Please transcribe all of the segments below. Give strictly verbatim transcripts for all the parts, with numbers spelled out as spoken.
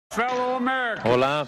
Fellow Americans, Hola,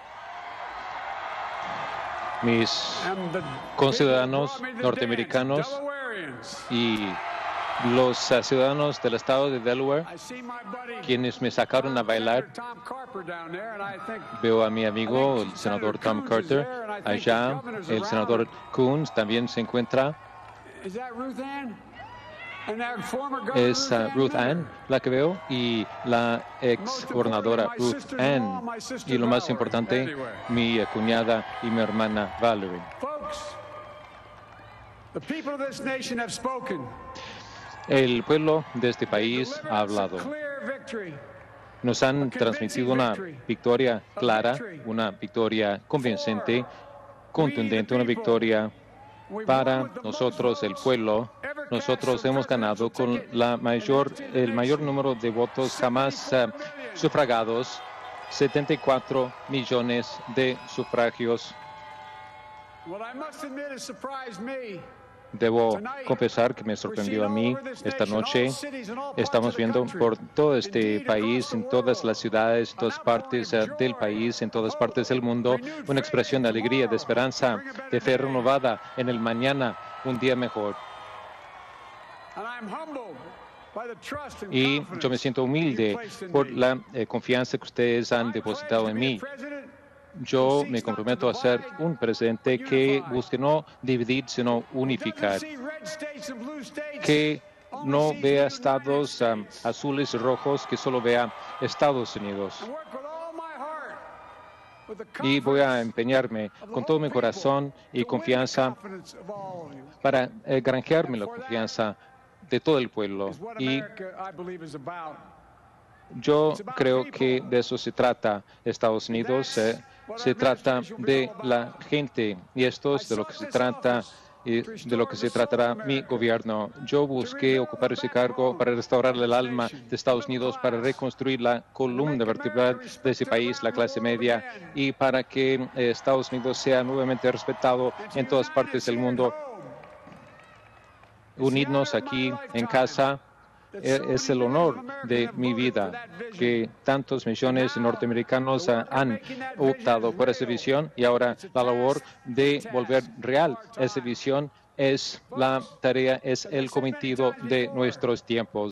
mis and the conciudadanos people who brought me to norteamericanos dance, Delawareans. y los uh, ciudadanos del estado de Delaware, I see my buddy, quienes me sacaron a bailar. Senator Tom Carper down there, and I think Veo a mi I amigo, think el Senator senador Tom Coons is Carter, there, and I think the allá. governor's El around senador him. Coons también se encuentra. Is that Ruth Ann? And that former governor Es Ruth uh, Ann Ruth Miller. Ann, la que veo, y la ex gobernadora Ruth Ann. Y lo más importante, mi uh, cuñada y mi hermana Valerie. Folks, the people of this nation have spoken. El pueblo de este país ha hablado. Nos han transmitido una victoria clara, una victoria convincente, contundente, una victoria para nosotros, el pueblo. Nosotros hemos ganado con la mayor, el mayor número de votos jamás uh, sufragados, setenta y cuatro millones de sufragios. Debo confesar que me sorprendió a mí esta noche. Estamos viendo por todo este país, en todas las ciudades, en todas partes uh, del país, en todas partes del mundo, una expresión de alegría, de esperanza, de fe renovada en el mañana, un día mejor. Y yo me siento humilde por la eh, confianza que ustedes han depositado en mí. Yo me comprometo a ser un presidente que busque no dividir, sino unificar, que no vea estados um, azules y rojos, que solo vea Estados Unidos. Y voy a empeñarme con todo mi corazón y confianza para eh, granjearme la confianza de todo el pueblo. Y yo creo que de eso se trata Estados Unidos. Eh, se trata de la gente, y esto es de lo que se trata y de lo que se tratará mi gobierno. Yo busqué ocupar ese cargo para restaurar el alma de Estados Unidos, para reconstruir la columna vertebral de ese país, la clase media, y para que eh, Estados Unidos sea nuevamente respetado en todas partes del mundo. Unirnos aquí en casa es el honor de mi vida, que tantos millones de norteamericanos han optado por esa visión, y ahora la labor de volver real esa visión es la tarea, es el cometido de nuestros tiempos.